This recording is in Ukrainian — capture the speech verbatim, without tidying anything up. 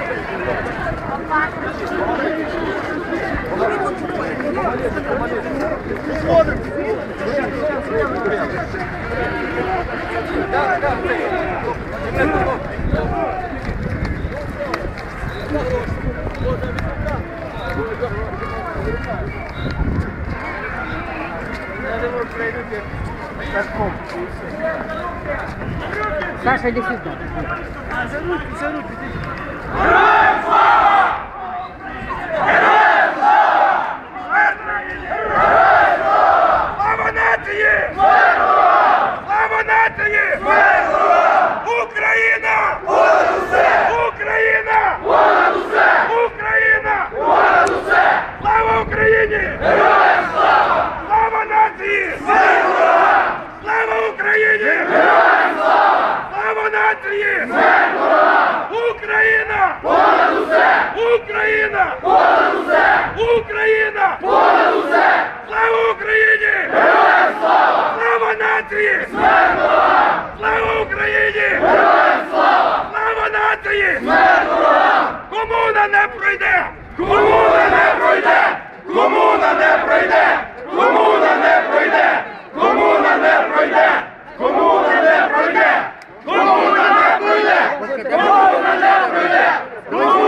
Саша, иди сюда. А, за руки, за руки. Героям слава! Героям слава! Героям слава! Слава нації! Слава нації! Україна! Понад усе! Україна! Понад усе! Україна! Понад усе! Слава Україні! Героям слава! Слава нації! Слава Україні! Героям слава! Слава нації! Україна! Понад усе! Україна! Понад усе! Україна! Понад усе! Слава Україні! Героям слава! Слава нації! Слава Україні! Героям слава! Слава нації! Комуна не пройде! Комуна не пройде! Комуна не пройде! Комуна не пройде! Комуна не пройде! Комуна не пройде! Комуна не пройде! Комуна не пройде!